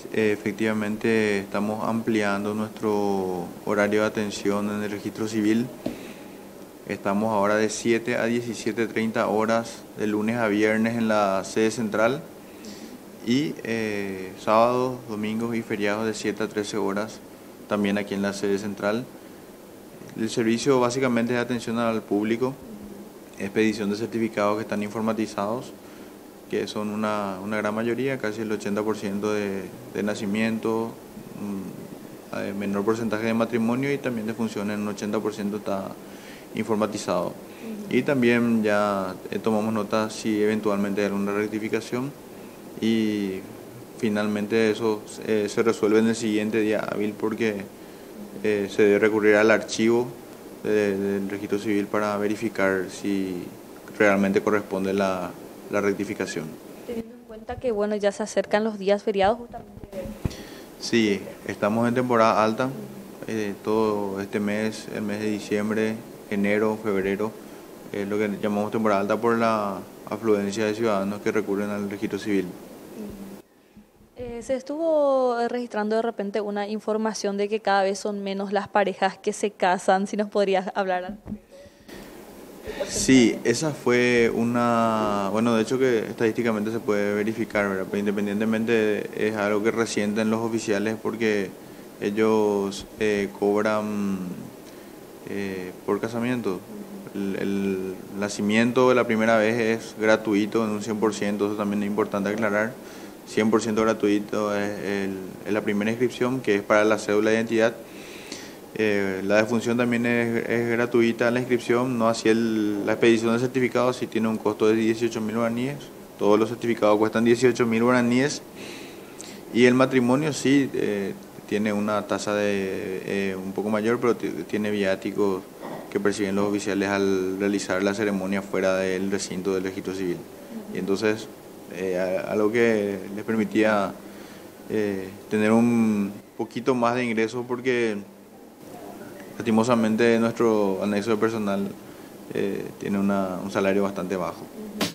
Efectivamente, estamos ampliando nuestro horario de atención en el registro civil. Estamos ahora de 7 a 17:30 horas, de lunes a viernes en la sede central y sábados, domingos y feriados de 7 a 13 horas también aquí en la sede central. El servicio básicamente es atención al público, expedición de certificados que están informatizados, que son una gran mayoría, casi el 80% de nacimiento, menor porcentaje de matrimonio y también de funciones, un 80% está informatizado. Y también ya tomamos nota si eventualmente hay alguna rectificación y finalmente eso se resuelve en el siguiente día hábil porque se debe recurrir al archivo del registro civil para verificar si realmente corresponde la rectificación. Teniendo en cuenta que bueno, ya se acercan los días feriados justamente. Sí, estamos en temporada alta, todo este mes, el mes de diciembre, enero, febrero, es lo que llamamos temporada alta por la afluencia de ciudadanos que recurren al registro civil. Se estuvo registrando de repente una información de que cada vez son menos las parejas que se casan, si nos podrías hablar. Sí, esa fue bueno, de hecho que estadísticamente se puede verificar, ¿verdad? Pero independientemente es algo que resienten los oficiales porque ellos cobran por casamiento. El nacimiento de la primera vez es gratuito en un 100%, eso también es importante aclarar. 100% gratuito es la primera inscripción, que es para la cédula de identidad. La defunción también es gratuita la inscripción, no así la expedición de certificados, sí tiene un costo de 18.000 guaraníes. Todos los certificados cuestan 18.000 guaraníes. Y el matrimonio sí tiene una tasa de un poco mayor, pero tiene viáticos que perciben los oficiales al realizar la ceremonia fuera del recinto del registro civil. Y entonces, algo que les permitía tener un poquito más de ingresos porque lastimosamente nuestro anexo de personal tiene un salario bastante bajo.